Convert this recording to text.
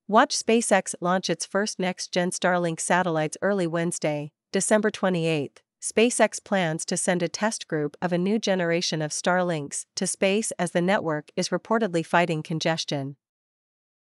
Watch SpaceX launch its first next-gen Starlink satellites early Wednesday, December 28. SpaceX plans to send a test group of a new generation of Starlinks to space as the network is reportedly fighting congestion.